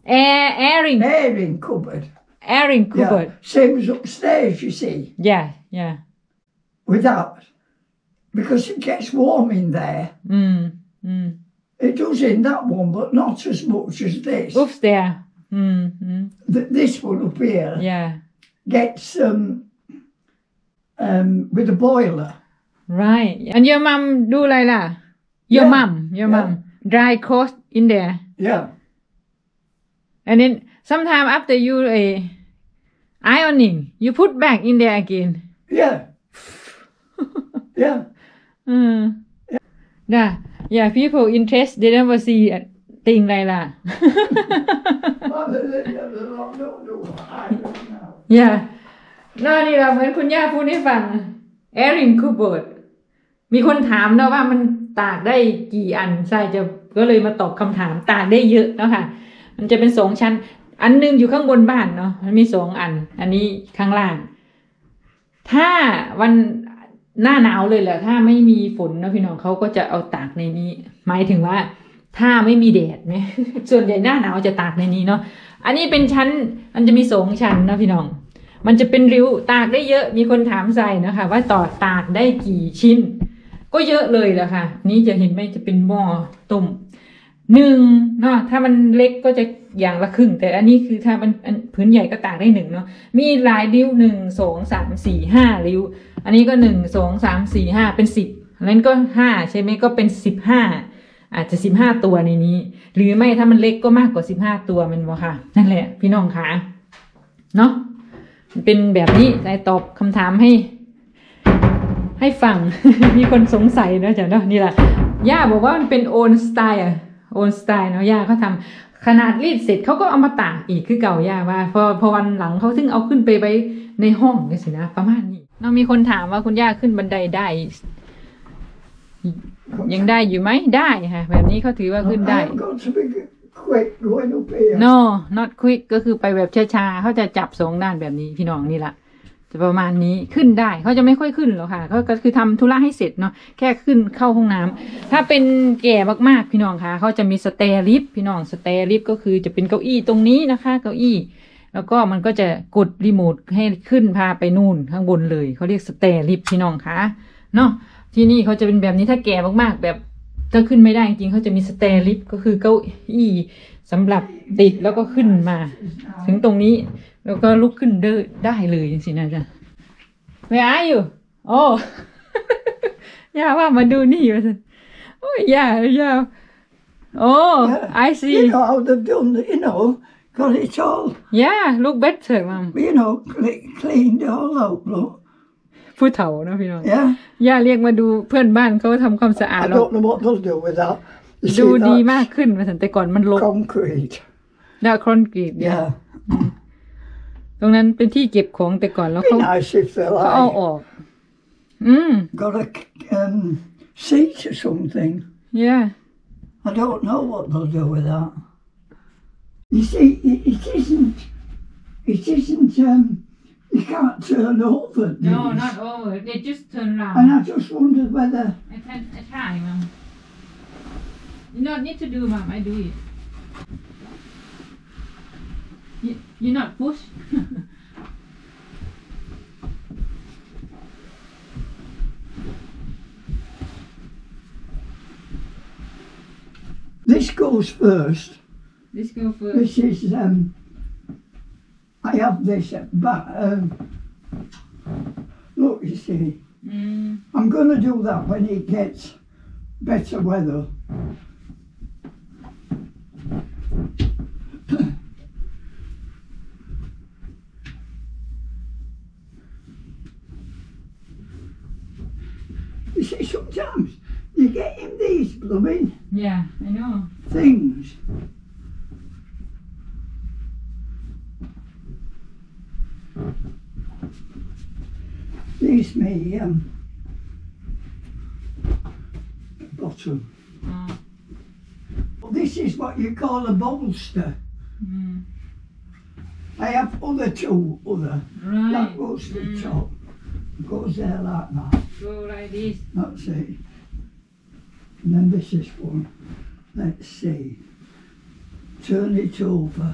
airing cupboard. Airing cupboard. Yeah. Same as upstairs, you see. Yeah, yeah. With that, because it gets warm in there. It does in that one, but not as much as this. Upstairs. This one up here. Yeah. Gets with a boiler. Right. And your mum do like that? Your mum dry clothes in there. Yeah. And then sometime after you ironing, you put back in there again. Yeah. Yeah. Yeah, people interest, they never see thing like that. Yeah นี่เราเหมือนคุณย่าพูดให้ฟัง airing cupboard มีคนถามนะว่ามันตากได้กี่อันใช่จะก็เลยมาตอบคำถามตากได้เยอะเนาะค่ะมันจะเป็น2ชั้นอันนึงอยู่ข้างบนบ้านเนาะมันมี2อันอันนี้ข้างล่างถ้าวันหน้าหนาวเลยแหละถ้าไม่มีฝนนะพี่น้องเขาก็จะเอาตากในนี้หมายถึงว่าถ้าไม่มีแดดไหม ส่วนใหญ่หน้าหนาวจะตากในนี้เนาะอันนี้เป็นชั้นมันจะมี2ชั้นนะพี่น้องมันจะเป็นริ้วตากได้เยอะมีคนถามใส่นะคะว่าต่อตากได้กี่ชิ้นก็เยอะเลยแหละค่ะนี่จะเห็นไหมจะเป็นหม้อต้ม1เนาะถ้ามันเล็กก็จะอย่างละครึ่งแต่อันนี้คือถ้ามันพื้นใหญ่ก็ตากได้1เนาะมีหลายริ้ว1 2 3 4 5ริ้วอันนี้ก็1 2 3 4 5เป็น10นั้นก็5ใช่ไหมก็เป็น15อาจจะ15ตัวในนี้หรือไม่ถ้ามันเล็กก็มากกว่า15ตัวมันวะค่ะนั่นแหละพี่น้องคะเนาะเป็นแบบนี้ได้ตอบคำถามให้ฟัง มีคนสงสัยนะจ๊ะเนาะนี่แหละย่าบอกว่ามันเป็นโอนสไตล์เนาะย่าเขาทำขนาดรีดเสร็จเขาก็เอามาตากอีกคือเก่าย่าว่าพอวันหลังเขาถึงเอาขึ้นไปไว้ในห้องนี่สินะประมาณนี้เนาะมีคนถามว่าคุณย่าขึ้นบันไดได้ยังได้อยู่ไหมได้ค่ะแบบนี้เขาถือว่าขึ้นได้ No not quick ก็คือไปแบบช้าๆเขาจะจับ2ด้านแบบนี้พี่น้องนี่ละจะประมาณนี้ขึ้นได้เขาจะไม่ค่อยขึ้นหรอกค่ะเขาก็คือทำธุระให้เสร็จเนาะแค่ขึ้นเข้าห้องน้ำถ้าเป็นแก่มากๆพี่น้องคะเขาจะมีสเตร์ลิฟต์พี่น้องสเตร์ลิฟต์ก็คือจะเป็นเก้าอี้ตรงนี้นะคะเก้าอี้แล้วก็มันก็จะกดรีโมทให้ขึ้นพาไปนู่นข้างบนเลยเขาเรียกสเตร์ลิฟต์พี่น้องคะเนาะที่นี่เขาจะเป็นแบบนี้ถ้าแก่มากๆแบบถ้าขึ้นไม่ได้จริงๆเขาจะมีสเตร์ลิฟต์ก็คือเก้าอี้สำหรับติดแล้วก็ขึ้นมาถึงตรงนี้แล้วก็ลุกขึ้นได้เลยจริงๆนะจ๊ะ Where are you โอ้ ย่าว่ามาดูนี่มาสิโอ้ยย่าโอ้ I see You know how they've done it, got it all Yeah look better mom cleaned it all out look ผู้เฒ่านะพี่น้อง Yeah ย่าเรียกมาดูเพื่อนบ้านเขาทำความสะอาด I don't know what they'll do with that ดูดีมากขึ้นมาสันแต่ก่อนมันรก concrete ดาวคอนกรีตตรงนั้นเป็นที่เก็บของแต่ก่อนแล้วเขาเอาออก got a seat or something Yeah I don't know what they'll do with that you see it isn't you can't turn over No not over they just turn round and I just wondered whether I try mom You not need to do, Mom. I do it. You not push. This goes first. This goes first. This is I have this but look, you see. I'm going to do that when it gets better weather. You see, sometimes you get in these blooming I know things. These me bottom. This is what you call a bolster. I have other. Right. That goes to the top. Goes there like that. Go like this. That's it. And then this is one. Let's see. turn it over.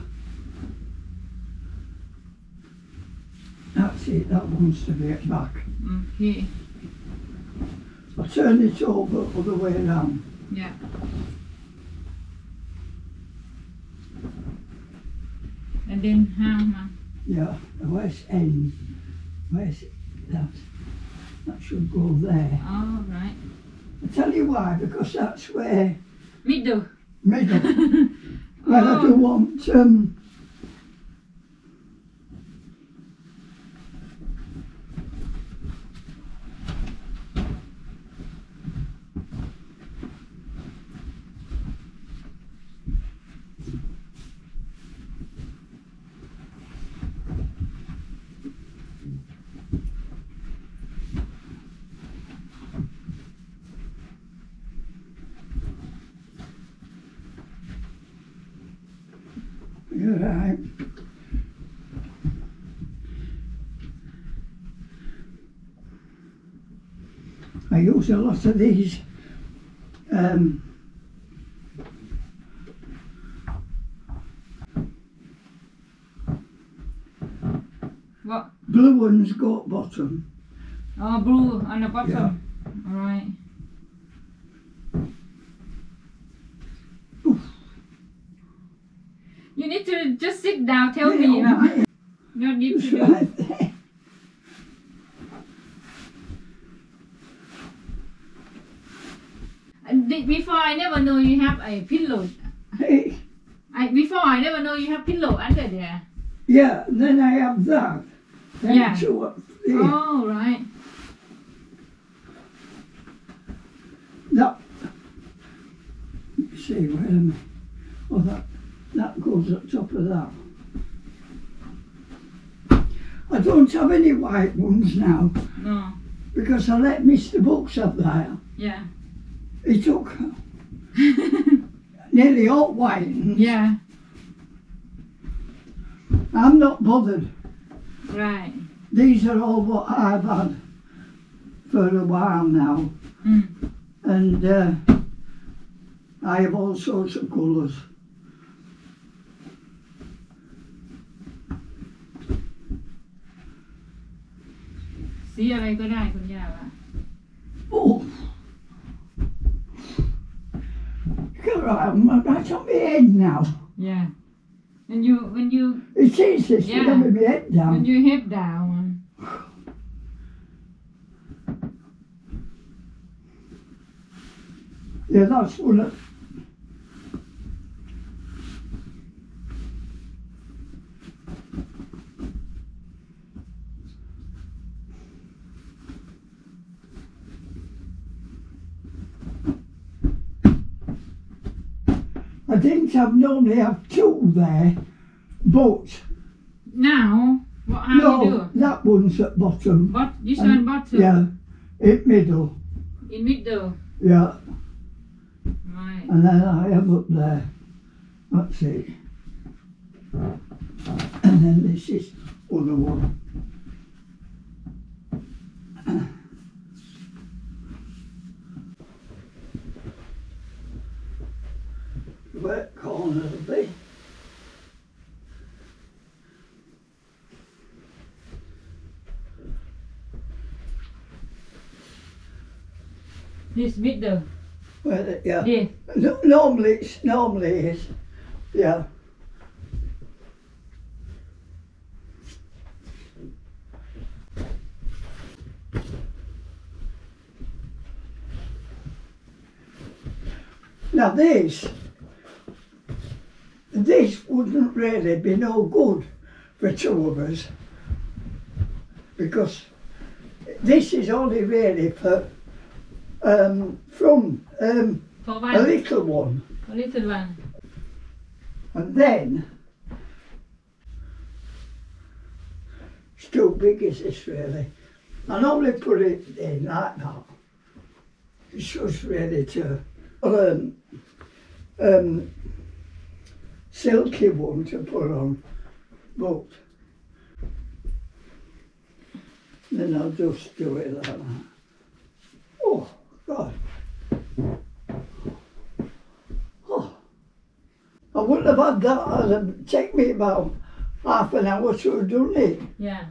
That's it, that wants to be at back. Okay. I'll turn it over other way around. Yeah. And then how, Mum? Yeah, where's end? Where's that? That should go there. All right. I'll tell you why, because that's where Middle. middle. Well, I do want you're right. I use a lot of these What? blue ones go at bottom. Oh, blue on the bottom. Yeah. All right. Oof. You need to just sit down. Tell Yeah, me. Mum. yeah, You need to just do. right there. Before I never know you have a pillow. Hey, Before I never know you have pillow under there. yeah, then I have that. Then Yeah. two up there. Oh, right. That. Let me see, where am I? Oh, that goes at top of that. I don't have any white ones now No. because I let Mr. Books up there. Yeah. He took nearly all white ones. Yeah. I'm not bothered. Right. These are all what I've had for a while now. Mm. And I have all sorts of colours. See อะไรก็ได้คุณย่าว่า Oh! God, I'm right on my head now. Yeah. When you It is this, Yeah. yeah. With my head when down. you head down. Yeah, that's one of... I didn't normally have two there, but Now, how you no, that one's at bottom. do? This And- one bottom. Yeah, in middle. In middle. Yeah, Right. and then I have up there. That's it. And then this is other one. Where corner will be? This middle. Where, yeah. This. Normally is, yeah. Now this wouldn't really be no good for two of us because this is only really for from For a one. little one, A little one. and then it's too big, is this really? I normally put it in like that. It's just ready to silky one to put on, but then I'll just do it like that. Oh God. Oh. I wouldn't have had that. It'd have taken me about half an hour to have done it. yeah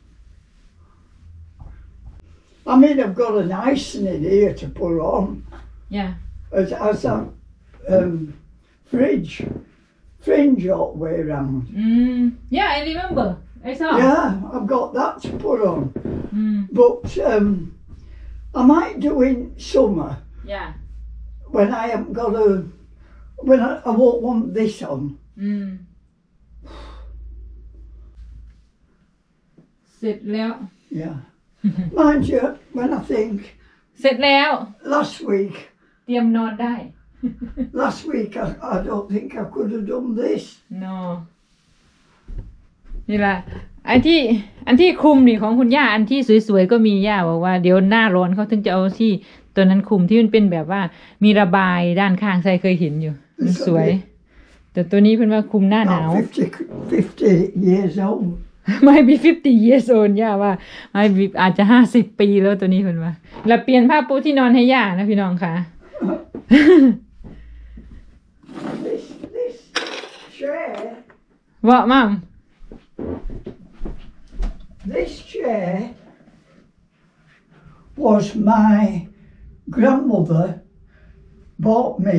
I mean, I've got an icing in here to put on. yeah As a fringe all the way around. yeah I remember I saw Yeah, I've got that to put on. But I might do in summer yeah when I haven't got when I won't want this on. เสร็จแล้ว Yeah. Mind you, when I think เสร็จแล้ว last week, เตรียมนอนได้ I don't think I could have done this. no นี่แหละอันที่คุมนี่ของคุณย่าอันที่สวยๆก็มีย่าบอกว่าเดี๋ยวหน้าร้อนเขาถึงจะเอาที่ตัวนั้นคุมที่มันเป็นแบบว่ามีระบายด้านข้างใส่เคยเห็นอยู่มันสวยแต่ตัวนี้เพิ่นว่าคุมหน้าหนาว 50 years old. ไม่มี50 years old ย่าว่าไม่อาจจะ50 ปีแล้วตัวนี้เพิ่นว่าแล้วเปลี่ยนผ้าปูที่นอนให้ย่านะพี่น้องค่ะ This chair, ว่ามั่ง this chair was my grandmother bought me.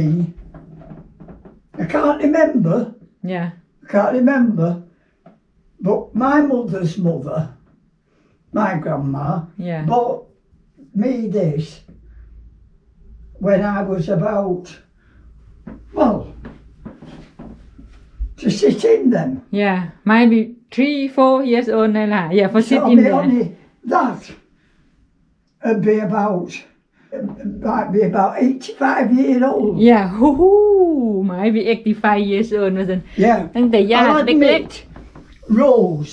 I can't remember. yeah I can't remember. But my mother's mother, my grandma, yeah bought me this when I was about, well, to sit in them. yeah might be 3-4 years old นั่นแหละ yeah for sit So in the there only that would be might be about 85 years old. yeah ฮู้ might be 85 years old ว่าซั่น Yeah. ตั้งแต่ย่า I'll เล็ก admit, Rose,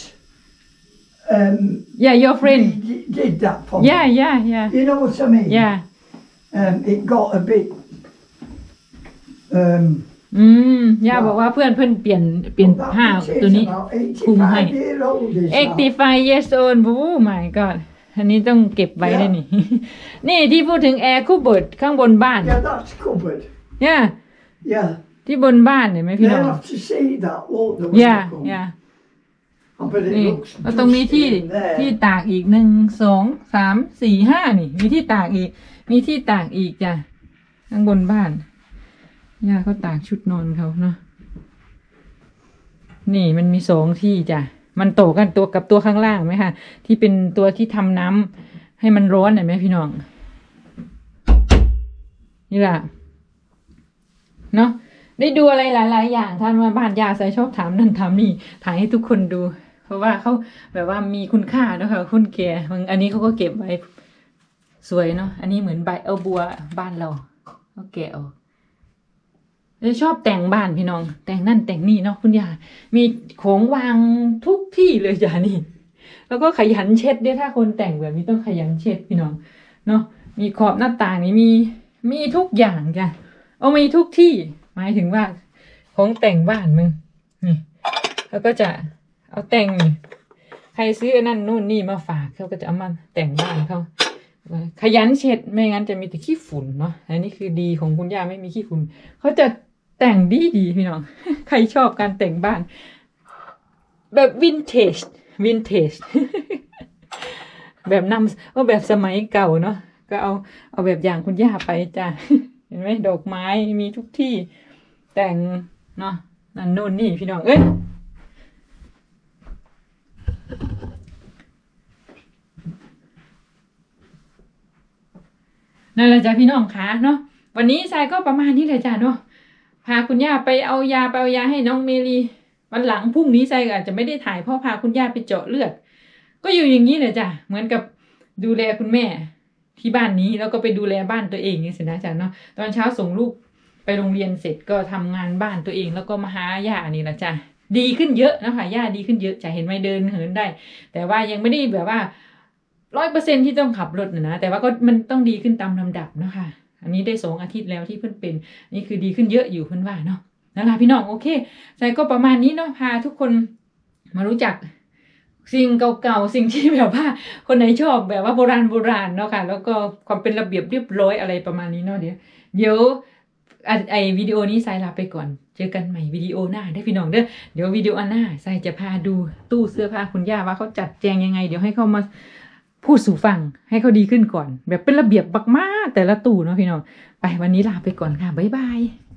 yeah your friend did that for me. yeah You know what I mean? yeah It got a bit. ย่าบอกว่าเพื่อนเปลี่ยน that ผ้า is ตัวนี้ about คุมให้ 85 years old. Is that? 85 years old โอ้ my god อันนี้ต้องเก็บไว้ได้นี่ นี่ที่พูดถึงแอร์คูเบิร์ดข้างบนบ้าน Yeah, that's covered. yeah Yeah. ที่บนบ้านเห็นไหมพี่น้อง They'll have to see that, won't they? when yeah they come? yeah But it นี่ looks แล้วตรงนี้ที่ dusty in there. ที่ตากอีก1 2 3 4 5นี่มีที่ตากอีกมีที่ตากอีกจ้ะข้างบนบ้านย่าเขาตากชุดนอนเขาเนาะนี่มันมี2ที่จ้ะมันโตกันตัวกับตัวข้างล่างไหมคะที่เป็นตัวที่ทำน้ำให้มันร้อนเห็นไหมพี่น้องนี่แหละเนาะได้ดูอะไรหลายๆอย่างท่านมาบ้านยาใส่ชอบถามนั่นถามนี่ถ่ายให้ทุกคนดูเพราะว่าเขาแบบว่ามีคุณค่าเนาะค่ะคุณแก่อันนี้เขาก็เก็บไว้สวยเนาะอันนี้เหมือนใบเอาบัวบ้านเราเขาแกะออกชอบแต่งบ้านพี่น้องแต่งนั่นแต่งนี่เนาะคุณยามีของวางทุกที่เลยจ้ะนี่แล้วก็ขยันเช็ดด้วยถ้าคนแต่งแบบนี้ต้องขยันเช็ดพี่น้องเนาะมีขอบหน้าต่างนี่มีทุกอย่างจ้ะเอามีทุกที่หมายถึงว่าของแต่งบ้านมึงนี่แล้วก็จะเอาแต่งใครซื้อนั่นนู่นนี่มาฝากเขาก็จะเอามาแต่งบ้านเขาขยันเช็ดไม่งั้นจะมีแต่ขี้ฝุ่นเนาะอันนี้คือดีของคุณย่าไม่มีขี้ฝุ่นเขาจะแต่งดีพี่น้อง ใครชอบการแต่งบ้านแบบวินเทจ แบบนำว่าแบบสมัยเก่าเนาะก็เอาแบบอย่างคุณย่าไปจ้ะ เห็นไหมดอกไม้มีทุกที่แต่งเนาะนั่นนู่นนี่พี่น้องเอ้ยนั่นแหละจ้ะพี่น้องคะเนาะวันนี้ทรายก็ประมาณนี้เลยจ้ะเนาะพาคุณย่าไปเอายาให้น้องเมลีวันหลังพรุ่งนี้ทรายอาจจะไม่ได้ถ่ายเพราะพาคุณย่าไปเจาะเลือดก็อยู่อย่างนี้เลยจ้ะเหมือนกับดูแลคุณแม่ที่บ้านนี้แล้วก็ไปดูแลบ้านตัวเองนี่สินะจ๊ะเนาะตอนเช้าส่งลูกไปโรงเรียนเสร็จก็ทำงานบ้านตัวเองแล้วก็มาหาย่านี่แหละจ้ะดีขึ้นเยอะนะคะย่าดีขึ้นเยอะจะเห็นไหมเดินเหินได้แต่ว่ายังไม่ได้แบบว่า100%ที่ต้องขับรถนะแต่ว่าก็มันต้องดีขึ้นตามลำดับนะคะอันนี้ได้2 อาทิตย์แล้วที่เพิ่นเป็นนี่คือดีขึ้นเยอะอยู่เพิ่นว่าเนาะนั่นแหละพี่น้องโอเคใส่ก็ประมาณนี้เนาะพาทุกคนมารู้จักสิ่งเก่าๆสิ่งที่แบบว่าคนไหนชอบแบบว่าโบราณเนาะค่ะแล้วก็ความเป็นระเบียบเรียบร้อยอะไรประมาณนี้เนาะเดี๋ยวไอวิดีโอนี้ทรายลาไปก่อนเจอกันใหม่วิดีโอหน้าได้พี่น้องเด้อเดี๋ยววิดีโอหน้าทรายจะพาดูตู้เสื้อผ้าคุณย่าว่าเขาจัดแจงยังไงเดี๋ยวให้เขามาพูดสู่ฟังให้เขาดีขึ้นก่อนแบบเป็นระเบียบมากๆแต่ละตู้เนาะพี่น้องไปวันนี้ลาไปก่อนค่ะบ๊ายบาย